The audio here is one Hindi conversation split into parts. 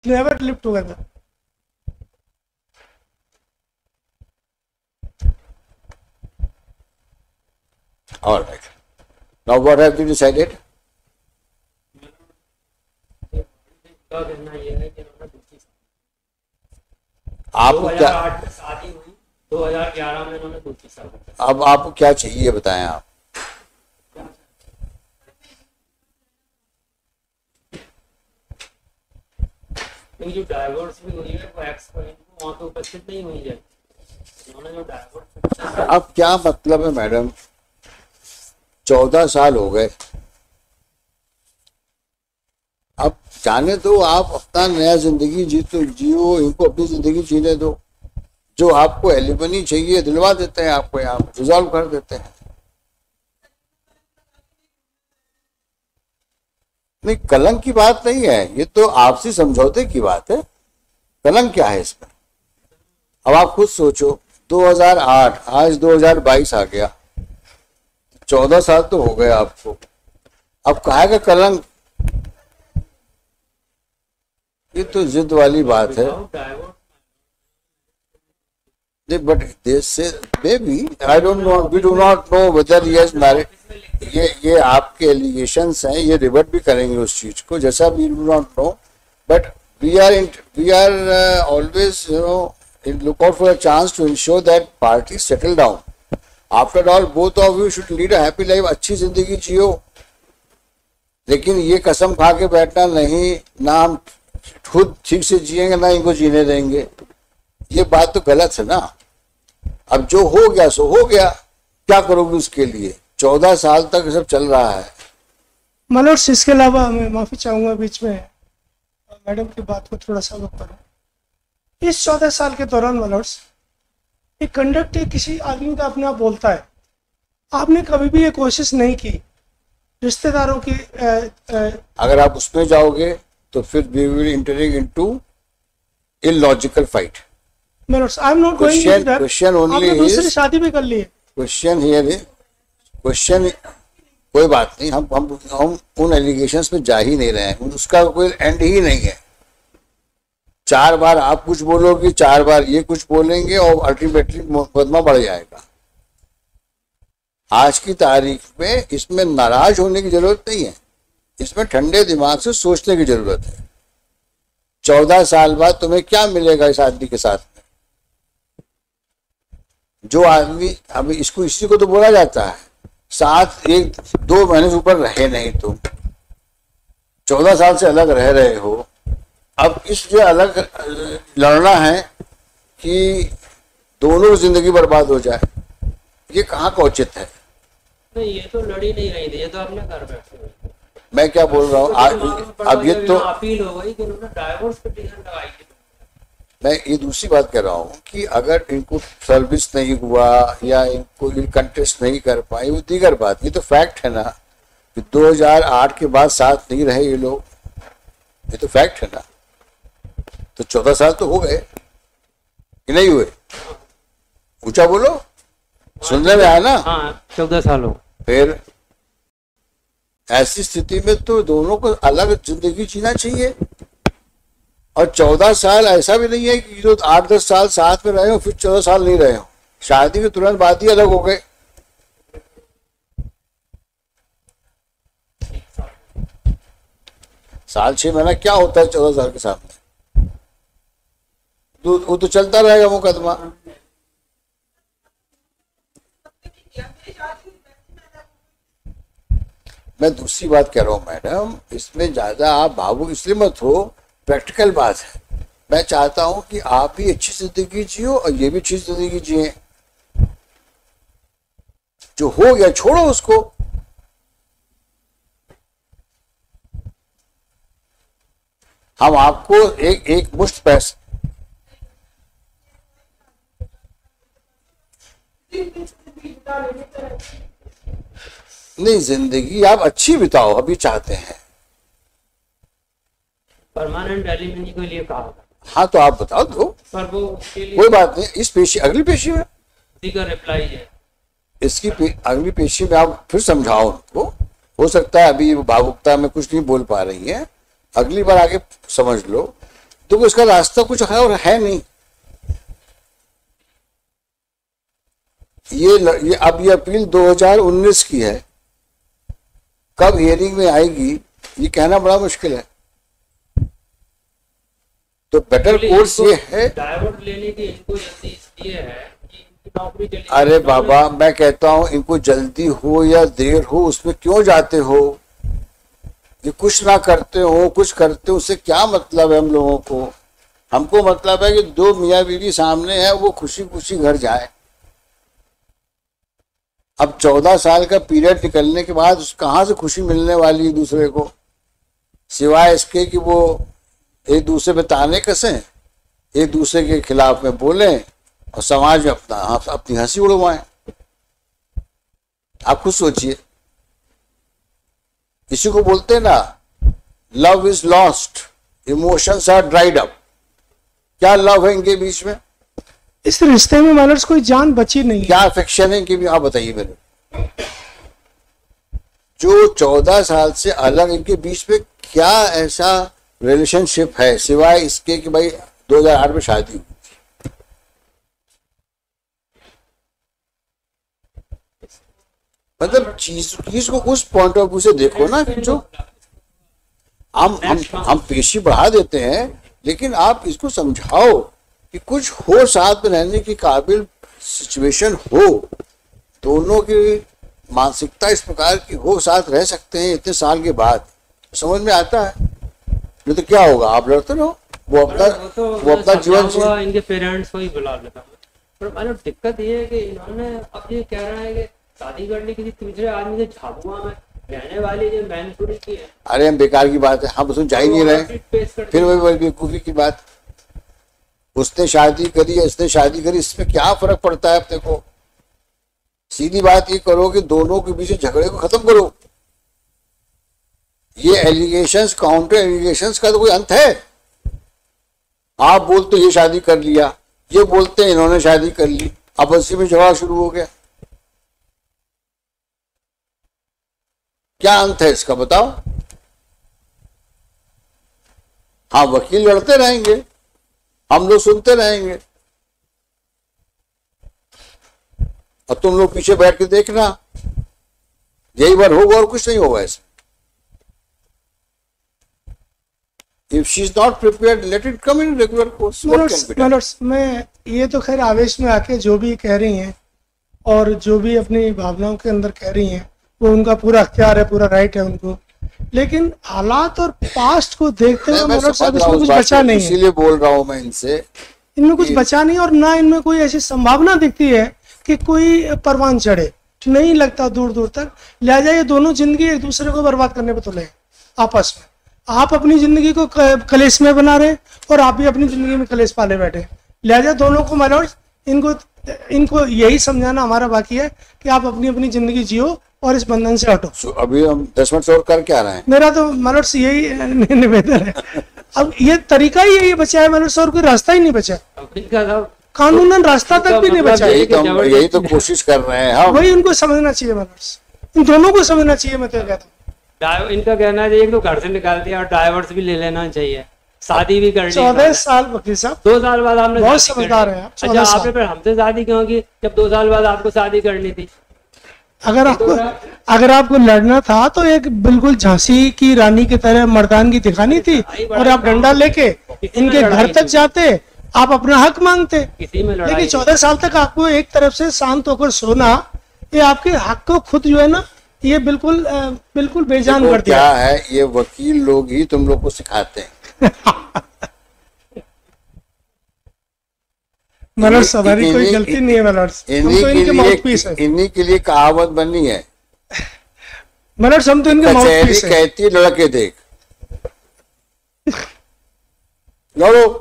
never live together. All right. Now what have you decided? आप क्या 2008 में शादी हुई, 2011 में उन्होंने दूसरी शादी। अब आपको क्या चाहिए बताएं आप? जो डाइवोर्स भी हुई है वो एक्स वहाँ पे उपस्थित नहीं हुई है, उन्होंने जो डाइवोर्स। अब क्या मतलब है मैडम, 14 साल हो गए, अब जाने दो, आप अपना नया जिंदगी जियो, इनको अपनी जिंदगी जीने दो। जो आपको एलिमनी चाहिए दिलवा देते हैं, आपको यहाँ रिजॉल्व कर देते हैं। नहीं, कलंक की बात नहीं है, ये तो आपसी समझौते की बात है। कलंक क्या है इसमें? अब आप खुद सोचो, 2008, आज 2022 आ गया, 14 साल तो हो गए आपको। अब कहा का कलंक, ये तो जिद वाली बात है। बट दिस से baby I don't know, we do not know whether he has married. ये आपके एलिगेशंस हैं, ये रिवर्ट भी करेंगे उस चीज को, जैसा we do not know, but we are always you know look out for a chance to ensure that party settle down. After all both of you should lead a happy life, अच्छी जिंदगी जियो। लेकिन ये कसम खा के बैठना नहीं, ना हम खुद ठीक से जिएंगे ना इनको जीने देंगे, ये बात तो गलत है ना। अब जो हो गया सो हो गया, क्या करोगे उसके लिए? 14 साल तक सब चल रहा है। मनोज, इसके अलावा मैं माफी चाहूंगा बीच में मैडम की बात को थोड़ा सा रोक करूं। इस 14 साल के दौरान मनोज, एक कंडक्ट किसी आदमी का अपने आप बोलता है, आपने कभी भी ये कोशिश नहीं की रिश्तेदारों की अगर आप उसमें जाओगे तो फिर we will entering into illogical fight. Manoj, I am not going to that. Question only आपने दूसरी इज, शादी भी कर ली है। क्वेश्चन हियर इज, क्वेश्चन कोई बात नहीं, हम उन एलिगेशंस में जा ही नहीं रहे हैं, उसका कोई एंड ही नहीं है। 4 बार आप कुछ बोलोगे, 4 बार ये कुछ बोलेंगे और अल्टीमेटली मुकदमा बढ़ जाएगा। आज की तारीख में इसमें नाराज होने की जरूरत नहीं है, इसमें ठंडे दिमाग से सोचने की जरूरत है। 14 साल बाद तुम्हें क्या मिलेगा इस आदमी के साथ में? जो आदमी, अभी इसको इसी को तो बोला जाता है, साथ 1-2 महीने से ऊपर रहे नहीं, तुम 14 साल से अलग रह रहे हो। अब इससे अलग लड़ना है कि दोनों की जिंदगी बर्बाद हो जाए, ये कहाँ का उचित है? नहीं, ये तो लड़ी नहीं रही थी, ये तो अपने घर बैठे हुए। मैं क्या बोल रहा हूँ, अब ये तो अपील हो गई कि उन्होंने डाइवोर्स पिटीशन लगाई थी। मैं ये दूसरी बात कह रहा हूँ कि अगर इनको सर्विस नहीं हुआ या इनको कंटेस्ट नहीं कर पाए, वो दीगर बात, ये तो फैक्ट है ना कि 2008 के बाद साथ नहीं रहे ये लोग, ये तो फैक्ट है ना। तो 14 साल तो हो गए कि नहीं हुए? ऊंचा बोलो, सुनने में आया ना? हाँ, 14 साल हो। फिर ऐसी स्थिति में तो दोनों को अलग जिंदगी जीना चाहिए। और 14 साल ऐसा भी नहीं है कि जो 8-10 साल साथ में रहे हो फिर 14 साल नहीं रहे हो, शादी के तुरंत बाद ही अलग हो गए। साल 6 महीना क्या होता है 14 साल के सामने? वो तो चलता रहेगा मुकदमा। मैं दूसरी बात कह रहा हूँ मैडम, इसमें ज्यादा आप भावुक इसलिए मत हो, प्रैक्टिकल बात है। मैं चाहता हूं कि आप भी अच्छी जिंदगी जियो और ये भी अच्छी जिंदगी जिए। जो हो गया छोड़ो उसको। हम आपको एक मुश्त पैसे नहीं, जिंदगी आप अच्छी बिताओ अभी चाहते हैं। परमानेंट एलिमनी के लिए कहा। हाँ तो आप बताओ दो, पर वो उसके लिए कोई बात नहीं। इस पेशी, अगली पेशी में उसी का रिप्लाई है। इसकी अगली पेशी में आप फिर समझाओ उनको। हो सकता है अभी भावुकता में कुछ नहीं बोल पा रही है, अगली बार आगे समझ लो। क्योंकि उसका रास्ता कुछ है और है नहीं। ये अब ये अपील 2019 की है, कब हियरिंग में आएगी ये कहना बड़ा मुश्किल है। तो बेटर कोर्स ये है, डाइवर्ट लेने की इनको जल्दी इसलिए है कि इनकी नौकरी चली। अरे बाबा मैं कहता हूं इनको जल्दी हो या देर हो उसमें क्यों जाते हो? ये कुछ ना करते हो कुछ करते हो उससे क्या मतलब है हम लोगों को? हमको मतलब है कि दो मियाँ बीवी सामने है, वो खुशी खुशी घर जाए। अब 14 साल का पीरियड निकलने के बाद कहाँ से खुशी मिलने वाली है दूसरे को, सिवाय इसके कि वो एक दूसरे पे ताने कसें, एक दूसरे के खिलाफ में बोलें और समाज में अपनी हंसी उड़वाएं। आप खुद सोचिए, किसी को बोलते ना love is lost, emotions are dried up. क्या लव है इनके बीच में? इस रिश्ते में मैनर्स कोई जान बची नहीं है। क्या अफेक्शन है इनके भी? आप बताइए मेरे। जो 14 साल से अलग इनके बीच में क्या ऐसा रिलेशनशिप है सिवाय इसके कि भाई 2008 में शादी हुई? मतलब चीज को उस पॉइंट ऑफ व्यू से देखो ना कि जो हम पेशी बढ़ा देते हैं, लेकिन आप इसको समझाओ कि कुछ हो, साथ में रहने की काबिल सिचुएशन हो, दोनों की मानसिकता इस प्रकार की हो, साथ रह सकते हैं इतने साल के बाद, समझ में आता है। नहीं तो क्या होगा, आप लड़ते रहो, वो अपना जीवन जी। इनके पेरेंट्स को ही बुला लेता हूँ, पर मतलब दिक्कत ये है कि इन्होंने अब ये कह रहा है कि शादी करने किसी तीसरे आदमी से झाबुआ में रहने वाली जो मैनपुरी की है। अरे हम बेकार की बात है, हम उसमें जा ही नहीं रहे। फिर वही बेवकूफी की बात, उसने शादी करी या इसने शादी करी, इसमें क्या फर्क पड़ता है अपने को? सीधी बात ये करो कि दोनों के बीच झगड़े को खत्म करो। ये एलिगेशंस, काउंटर एलिगेशंस का तो कोई अंत है? आप बोलते ये शादी कर लिया, ये बोलते हैं इन्होंने शादी कर ली, अब उसी में झगड़ा शुरू हो गया। क्या अंत है इसका बताओ? हाँ, वकील लड़ते रहेंगे, हम लोग सुनते रहेंगे, और तुम लोग पीछे बैठ के देखना, यही बार होगा और कुछ नहीं होगा इसमें। If she is not prepared, let it come in regular course. What can be done? मैं ये तो खैर आवेश में आके जो भी कह रही हैं और जो भी अपनी भावनाओं के अंदर कह रही हैं वो उनका पूरा अख्तियार है, पूरा राइट है उनको, लेकिन हालात और पास्ट को देखते हुए इसमें कुछ बचा नहीं है। इसीलिए बोल रहा हूँ मैं इनसे, इनमें कुछ बचा नहीं, और ना इनमें कोई ऐसी संभावना दिखती है कि कोई परवान चढ़े, नहीं लगता दूर दूर तक। लिहाजा ये दोनों जिंदगी एक दूसरे को बर्बाद करने पे तुले आपस में। आप अपनी जिंदगी को कलेश में बना रहे और आप भी अपनी जिंदगी में कलेश पाले बैठे। लिहाजा दोनों को मैनर्स, इनको यही समझाना हमारा बाकी है कि आप अपनी अपनी जिंदगी जियो और इस बंधन से हटो। अभी हम 10 मिनट और कर क्या रहे हैं? मेरा तो मैनर्स यही निवेदन है। अब ये तरीका ही यही बचा है मैनर्स, और कोई रास्ता ही नहीं बचा, कानूनन रास्ता तक भी नहीं बचा। यही तो कोशिश कर रहे हैं हम। वही उनको समझना चाहिए मैनर्स, इन दोनों को समझना चाहिए। मैं तो कहता हूँ इनका कहना है तो घर से निकाल दिया और डाइवर्स भी ले लेना चाहिए, शादी भी करनी। 14 साल वकील साहब, 2 साल बाद आपने बहुत समझदार है आप। अच्छा, आपने फिर हमसे शादी क्यों की जब 2 साल बाद आपको शादी करनी थी? अगर आपको लड़ना था तो एक बिल्कुल झांसी की रानी की तरह मर्दानगी दिखानी थी, और आप डंडा लेके इनके घर तक जाते, आप अपना हक मांगते। लेकिन 14 साल तक आपको एक तरफ से शांत होकर सोना, ये आपके हक को खुद जो है ना, ये बिल्कुल बेजान कर दिया। क्या है, ये वकील लोग ही तुम लोग को सिखाते हैं। मनोज, हमारी कोई गलती नहीं है मनोज, हम तो इनके माउथपीस है। इन्हीं के लिए कहावत बनी है, मनोज हम तो इनके माउथपीस है। कहती लड़के देख लड़ो।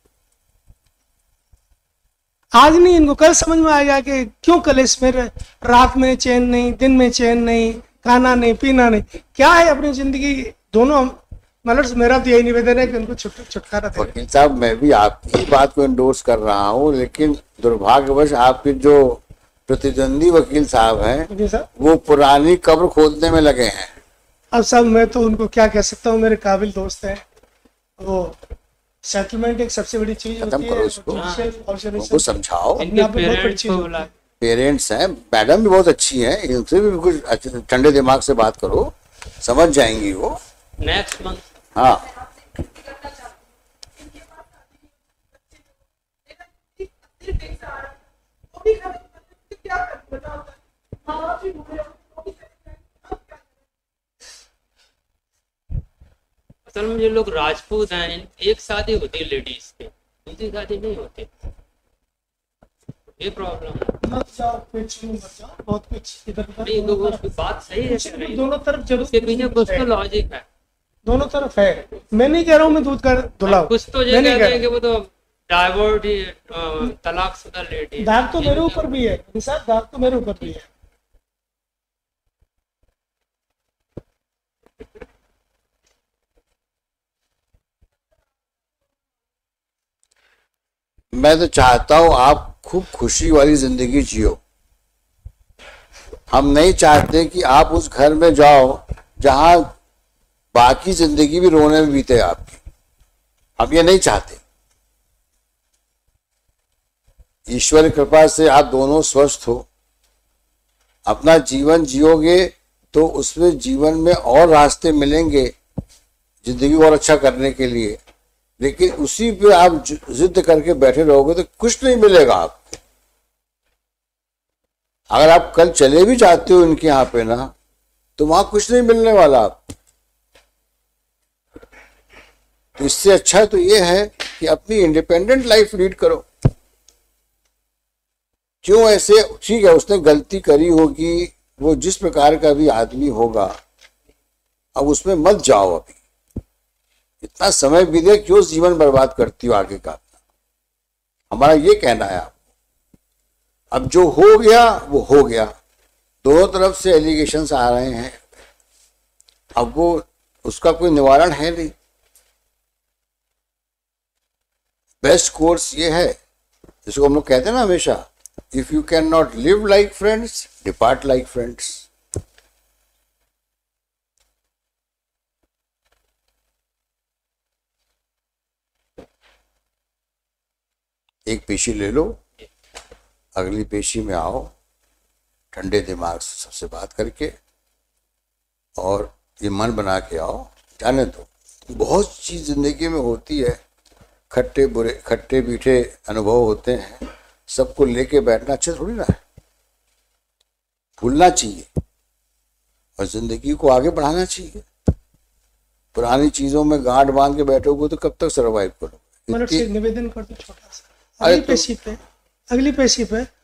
आज नहीं, इनको कल समझ में आएगा कि क्यों कलेश में रात में चैन नहीं, दिन में चैन नहीं, खाना नहीं, पीना नहीं, क्या है अपनी जिंदगी। दोनों मतलब मेरा तो यही निवेदन है कि उनको छुटकारा दे। वकील साहब, मैं भी आपकी बात को एंडोर्स कर रहा हूँ, लेकिन दुर्भाग्यवश आपके जो प्रतिद्वंदी वकील साहब हैं वो पुरानी कब्र खोदने में लगे हैं। अब साहब मैं तो उनको क्या कह सकता हूँ, मेरे काबिल दोस्त हैं वो, सेटलमेंट एक सबसे बड़ी चीज खत्म होती करो है। इसको। judicial उनको observation समझाओ। अपने इनके आप में बहुत बड़ी पेरेंट्स चीज को होती बुला है। पेरेंट्स हैं, मैडम भी बहुत अच्छी हैं, इनसे भी कुछ ठंडे दिमाग से बात करो, समझ जाएंगी वो। नेक्स्ट मंथ हाँ, असल में जो लोग राजपूत हैं, एक शादी होती है लेडीज की, दूसरी शादी नहीं होती, ये प्रॉब्लम है। मत जाओ कुछ नहीं, मत जाओ बहुत कुछ इधर नहीं, तो उधर वो बात सही है कि नहीं? दोनों तरफ जरूर उसके पीछे कुछ तो लॉजिक है। दोनों तरफ है। मैं नहीं कह रहा हूँ मैं दूध का धुलाऊं, कुछ तो ये मैं नहीं कहते कह हैं कि रहा। वो तो डाइवोर्स ही तलाकशुदा लेडी। दाग तो मेरे ऊपर भी है निसार, दाग तो मेरे ऊपर भी है। मैं तो चाहता हूं आप खूब खुशी वाली जिंदगी जियो। हम नहीं चाहते कि आप उस घर में जाओ जहां बाकी जिंदगी भी रोने में बीते आपकी। हम ये नहीं चाहते। ईश्वर की कृपा से आप दोनों स्वस्थ हो, अपना जीवन जियोगे तो उसमें जीवन में और रास्ते मिलेंगे जिंदगी को और अच्छा करने के लिए। लेकिन उसी पे आप जिद करके बैठे रहोगे तो कुछ नहीं मिलेगा आपको। अगर आप कल चले भी जाते हो इनके यहाँ पे ना, तो वहां कुछ नहीं मिलने वाला आपको। तो इससे अच्छा तो ये है कि अपनी इंडिपेंडेंट लाइफ लीड करो। क्यों ऐसे? ठीक है, उसने गलती करी होगी, वो जिस प्रकार का भी आदमी होगा, अब उसमें मत जाओ। अभी इतना समय बीते, क्यों जीवन बर्बाद करती हो आगे का? हमारा ये कहना है आपको। अब जो हो गया वो हो गया। दोनों तरफ से एलिगेशंस आ रहे हैं, अब वो उसका कोई निवारण है नहीं। बेस्ट कोर्स ये है जिसको हम लोग कहते हैं ना हमेशा, if you can not live like friends, depart like friends. एक पेशी ले लो, अगली पेशी में आओ ठंडे दिमाग से सबसे बात करके, और ये मन बना के आओ। जाने दो, बहुत चीज जिंदगी में होती है, खट्टे बुरे खट्टे मीठे अनुभव होते हैं, सबको लेके बैठना अच्छा थोड़ी ना है। भूलना चाहिए और जिंदगी को आगे बढ़ाना चाहिए। पुरानी चीजों में गांठ बांध के बैठोगे तो कब तक सर्वाइव करोगे? मतलब निवेदन कर दो छोटा सा। अरे अगली पेशी पे